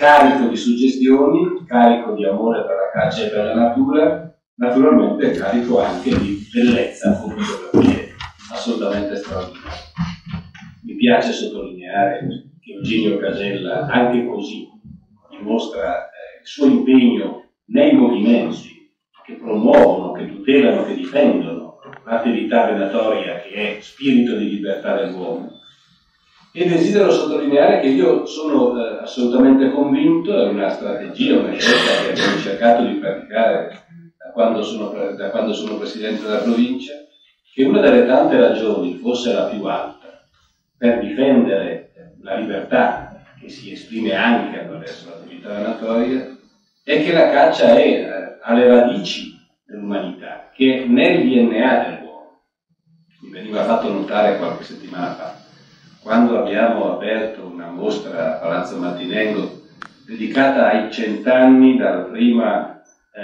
carico di suggestioni, carico di amore per la caccia e per la natura, naturalmente carico anche di bellezza fotografie assolutamente straordinarie. Mi piace sottolineare che Eugenio Casella anche così dimostra il suo impegno nei movimenti che promuovono, che tutelano, che difendono l'attività venatoria che è spirito di libertà dell'uomo. E desidero sottolineare che io sono assolutamente convinto, è una strategia, una scelta che abbiamo cercato di praticare da quando sono presidente della provincia, che una delle tante ragioni, forse la più alta, per difendere la libertà che si esprime anche attraverso l'attività venatoria, è che la caccia è alle radici dell'umanità, che è nel DNA dell'uomo. Mi veniva fatto notare qualche settimana fa, quando abbiamo aperto una mostra a Palazzo Martinengo dedicata ai 100 anni dal primo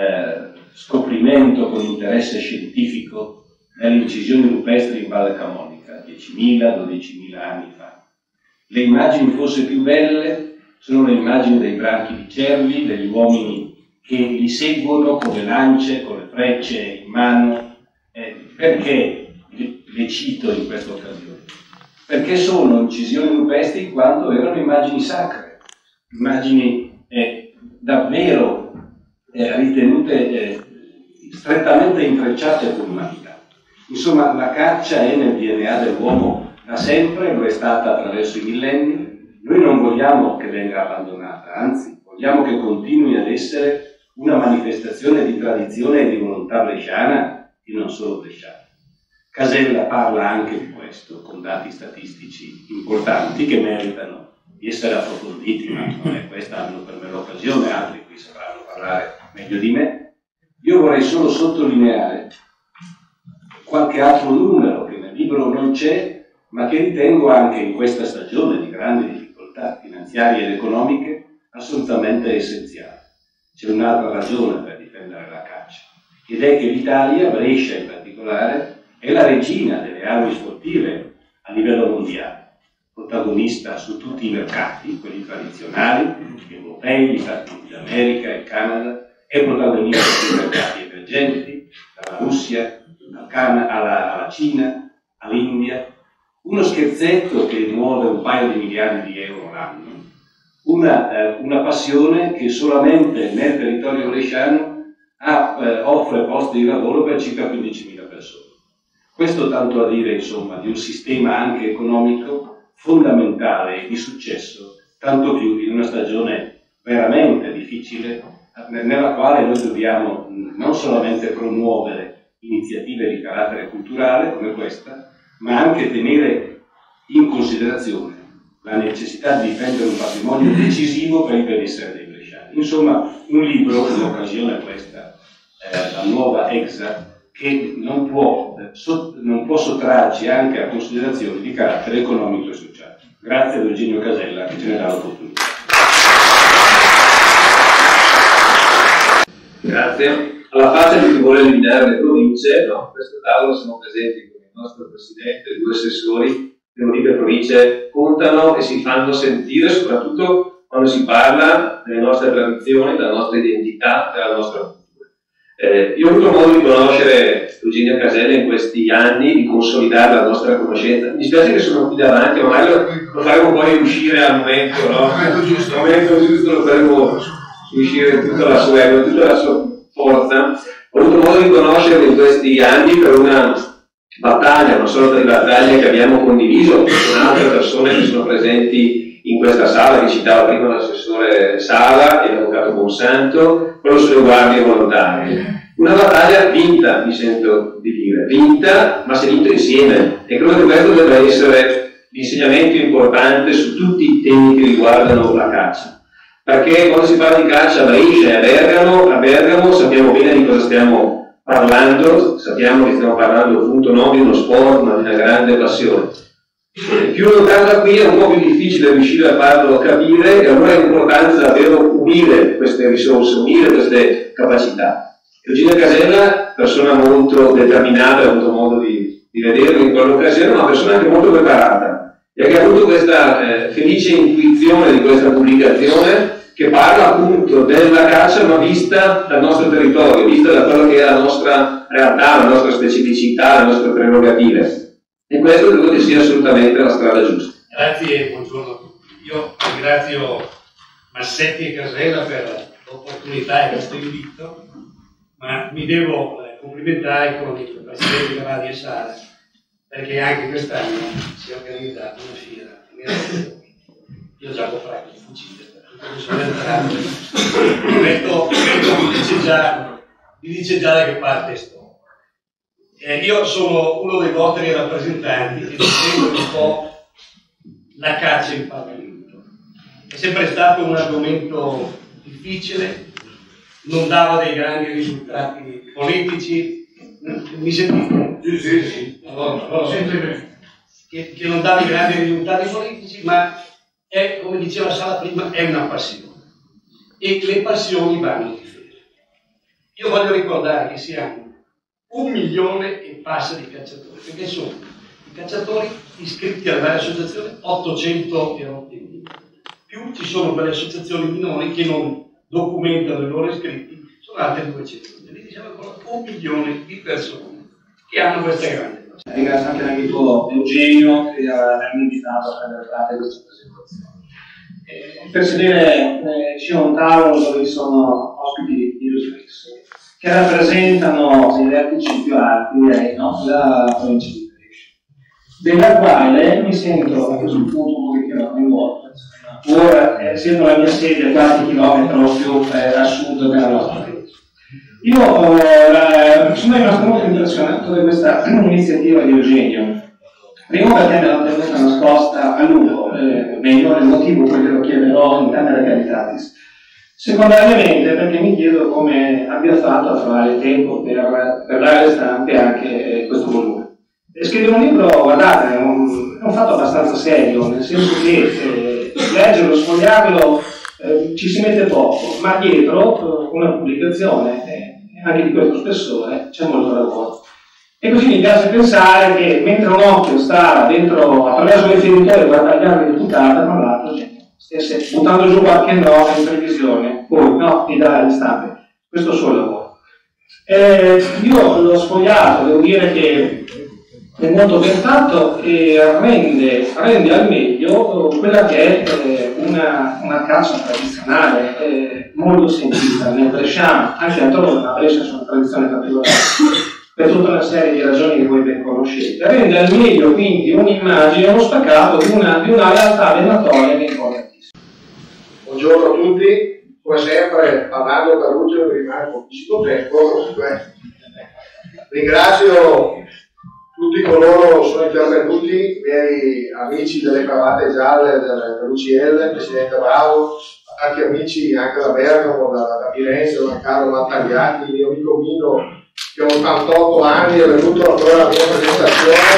scoprimento con interesse scientifico delle incisioni rupestri in Valle Camonica, 10.000-12.000 anni fa. Le immagini forse più belle sono le immagini dei branchi di cervi, degli uomini che li seguono con le lance, con le frecce in mano. Perché le cito in questa occasione? Perché sono incisioni rupestri in quanto erano immagini sacre, immagini davvero ritenute strettamente intrecciate con l'umanità. Insomma, la caccia è nel DNA dell'uomo da sempre, lo è stata attraverso i millenni. Noi non vogliamo che venga abbandonata, anzi, vogliamo che continui ad essere una manifestazione di tradizione e di volontà bresciana e non solo bresciana. Casella parla anche di questo, con dati statistici importanti che meritano di essere approfonditi, ma non è questa almeno per me l'occasione, altri qui sapranno parlare meglio di me. Io vorrei solo sottolineare qualche altro numero che nel libro non c'è, ma che ritengo anche in questa stagione di grandi difficoltà finanziarie ed economiche assolutamente essenziale. C'è un'altra ragione per difendere la caccia, ed è che l'Italia, Brescia in particolare, è la regina delle armi sportive a livello mondiale, protagonista su tutti i mercati, quelli tradizionali, europei, gli Stati Uniti d'America, il Canada, è protagonista sui mercati emergenti, dalla Russia alla Cina, all'India. Uno scherzetto che muove un paio di miliardi di euro l'anno, una passione che solamente nel territorio bresciano offre posti di lavoro per circa 15.000 persone. Questo tanto a dire, insomma, di un sistema anche economico fondamentale e di successo, tanto più in una stagione veramente difficile, nella quale noi dobbiamo non solamente promuovere iniziative di carattere culturale come questa, ma anche tenere in considerazione la necessità di difendere un patrimonio decisivo per il benessere dei bresciani. Insomma, un libro, un'occasione questa, la nuova EXA, che non può sottrarci anche a considerazioni di carattere economico e sociale. Grazie ad Eugenio Casella che ce ne dà l'opportunità. Grazie. Alla faccia di chi vuole eliminare le province, no? A questo tavolo siamo presenti con il nostro Presidente, 2 assessori. Le province contano e si fanno sentire soprattutto quando si parla delle nostre tradizioni, della nostra identità, della nostra cultura. Io ho avuto modo di conoscere Eugenio Casella in questi anni, di consolidare la nostra conoscenza. Mi spiace che sono qui davanti, ma magari lo faremo poi uscire al momento, no? Al momento giusto lo faremo uscire in tutta la sua forza. Ho avuto modo di conoscerlo in questi anni per una battaglia, una sorta di battaglia che abbiamo condiviso con altre persone che sono presenti in questa sala, che citava prima l'assessore Sala e l'avvocato Monsanto, quello sulle guardie volontarie. Una battaglia vinta, mi sento di dire, vinta, ma si è vinto insieme, e credo che questo debba essere l'insegnamento importante su tutti i temi che riguardano la caccia. Perché quando si parla di caccia a Brescia e a Bergamo sappiamo bene di cosa stiamo parlando, sappiamo che stiamo parlando appunto non di uno sport, ma di una grande passione. Più lontano da qui è un po' più difficile riuscire a farlo capire, e allora è importante davvero unire queste risorse, unire queste capacità. Eugenio Casella, persona molto determinata, ho avuto modo di vederlo in quell'occasione, ma una persona anche molto preparata, e che ha avuto questa felice intuizione di questa pubblicazione che parla appunto della caccia ma vista dal nostro territorio, vista da quello che è la nostra realtà, la nostra specificità, le nostre prerogative. E questo credo che sia assolutamente la strada giusta. Grazie e buongiorno a tutti. Io ringrazio Massetti e Casella per l'opportunità e questo invito, ma mi devo complimentare con il Presidente Cavadi e Sara, perché anche quest'anno si è organizzata una fiera. Io già ho comprato il fucile, perché sono entrato. Questo vi dice già da che parte sto. Io sono uno dei vostri rappresentanti e difendo un po' la caccia in Parlamento. È sempre stato un argomento difficile, non dava dei grandi risultati politici. Mi sentite? Sì. Allora, che non dà dei grandi risultati politici, ma è, come diceva Sala prima, è una passione. E le passioni vanno difese. Io voglio ricordare che siamo 1 milione e passa di cacciatori, perché sono i cacciatori iscritti alla varia associazione 800.000, più ci sono quelle associazioni minori che non documentano i loro iscritti, sono altre 200. Quindi diciamo 1 milione di persone che hanno queste grandi passioni. Ringrazio anche l'amico Eugenio che mi ha invitato a prendere parte di questa presentazione. Per sedere c'è un tavolo dove ci sono ospiti illustri che rappresentano i vertici più alti, direi, no? della provincia di Brescia, della quale mi sento a questo punto un pochettino coinvolto, pur essendo la mia sede a qualche chilometro più a sud della nostra paese. Io sono rimasto molto impressionato da questa iniziativa di Eugenio. Primo perché me l'ho tenuta nascosta a lungo, meglio il motivo poi glielo chiederò in camera caritatis. Secondariamente perché mi chiedo come abbia fatto a trovare tempo per dare alle stampe anche questo volume. E scrivere un libro, guardate, è un fatto abbastanza serio, nel senso che leggerlo, sfogliarlo ci si mette poco, ma dietro una pubblicazione anche di questo spessore c'è molto lavoro. E così mi piace pensare che mentre un occhio sta dentro attraverso le feritoie a guardagliare le puntate, tra l'altro stesse buttando giù qualche nota in previsione, poi no, di dare le stampe, questo suo lavoro. Io l'ho sfogliato, devo dire che è molto ben fatto e rende al meglio quella che è una caccia tradizionale, molto sentita nel bresciano, anche attorno alla Brescia c'è una tradizione particolare, per tutta una serie di ragioni che voi ben conoscete. Rende al meglio quindi un'immagine, uno spaccato di una realtà venatoria che è importantissima. Buongiorno a tutti, come sempre parlando per Lucio mi rimane pochissimo tempo, comunque ringrazio tutti coloro che sono intervenuti, i miei amici delle cravatte gialle dell'UCL, il Presidente Bravo, tanti amici anche da Bergamo, da Firenze, da Carlo Mattagliati, il mio amico Mino che ha 88 anni, è venuto ancora alla mia presentazione.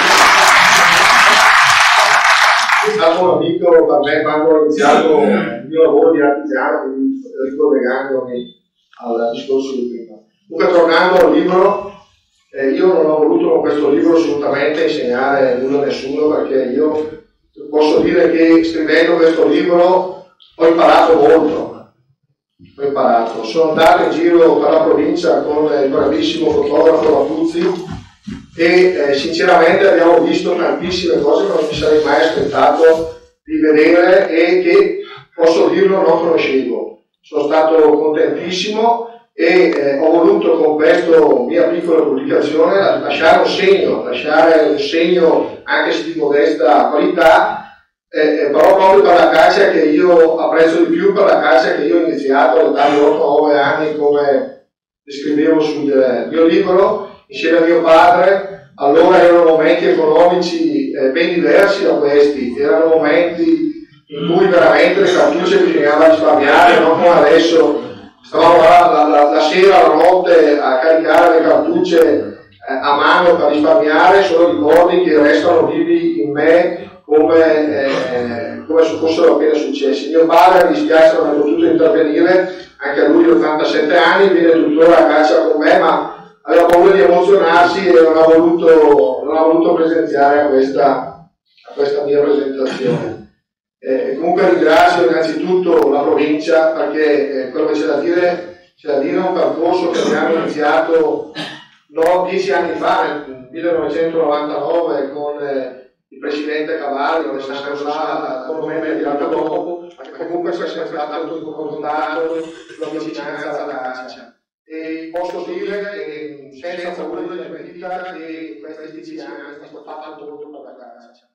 È stato un amico per me quando ho iniziato il mio lavoro di artigiano, quindi ricollegandomi al discorso di prima. Comunque tornando al libro, io non ho voluto con questo libro assolutamente insegnare nulla a nessuno, perché io posso dire che scrivendo questo libro ho imparato molto. Sono andato in giro per la provincia con il bravissimo fotografo Latuzzi e sinceramente abbiamo visto tantissime cose che non mi sarei mai aspettato di vedere e che, posso dirlo, non conoscevo. Sono stato contentissimo e ho voluto con questa mia piccola pubblicazione lasciare un segno anche se di modesta qualità, però proprio per la caccia che io apprezzo di più, per la caccia che io ho iniziato all'età di 8-9 anni, come descrivevo sul mio libro, insieme a mio padre. Allora erano momenti economici ben diversi da questi, erano momenti in cui veramente le cartucce bisognava risparmiare, non come adesso. Stavamo la sera, la notte a caricare le cartucce a mano per risparmiare. Sono ricordi che restano vivi in me come se fossero appena successi. Mio padre, mi dispiace, non è potuto intervenire, anche a lui 87 anni, viene tuttora a caccia con me, ma aveva paura di emozionarsi e non ha voluto presenziare a questa mia presentazione. Comunque ringrazio innanzitutto la provincia perché quello che c'è da dire è un percorso che abbiamo iniziato 10 anni fa, nel 1999, con il presidente Cavalli, che è stato con me tirato dopo, ma che comunque è sempre stato in contatto sulla vicinanza alla caccia. E posso dire che senza paura di smentita che questi 10 anni è stato fatto molto per la caccia.